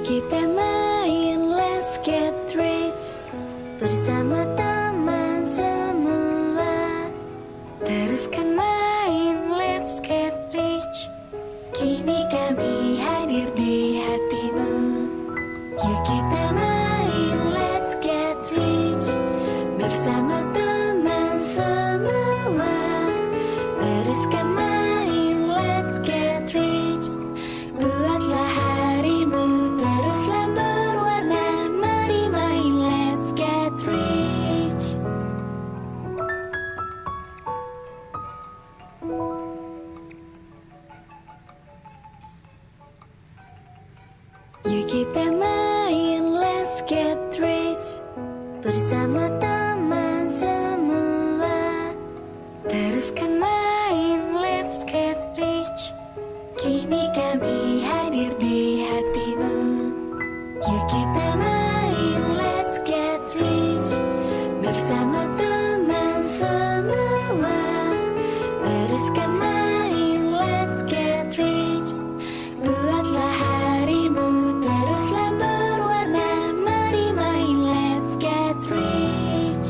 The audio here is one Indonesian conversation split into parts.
Yuk kita main Let's Get Rich bersama teman semua. Teruskan main Let's Get Rich. Kini kami hadir di hatimu. Yuk kita main Let's Get Rich bersama teman semua. Teruskan main Let's Get Rich. Buatlah harimu teruslah berwarna. Mari main Let's Get Rich. Yuk kita main Let's Get Rich bersama teman semua. Teruskan main Let's Get Rich. Kini kami hadir di hatimu. Yuk kita main Let's Get Rich bersama teman semua. Teruskan main Let's Get Rich. Buatlah harimu teruslah berwarna. Mari main Let's Get Rich.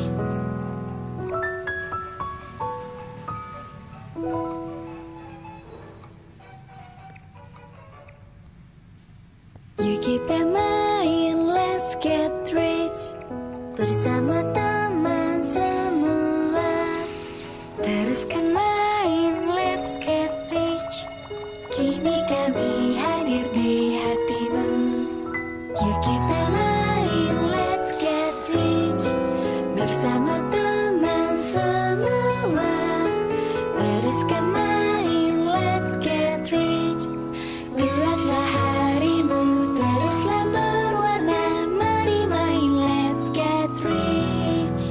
Yuk kita main Let's Get Rich bersama teman semua. Teruskan main Let's Get Rich. Kini kami hadir di hatimu. Yuk kita main Let's Get Rich bersama teman semua. Teruskan main Let's Get Rich. Buatlah harimu teruslah berwarna. Mari main Let's Get Rich.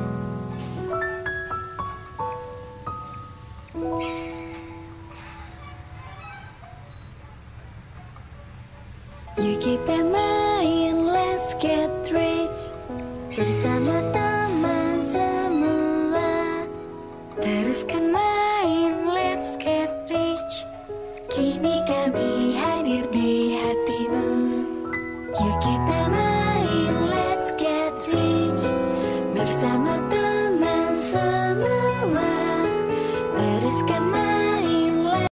Yuk kita main Let's Get Rich bersama teman semua. Teruskan main Let's Get Rich. Kini kami hadir di hatimu. Yuk kita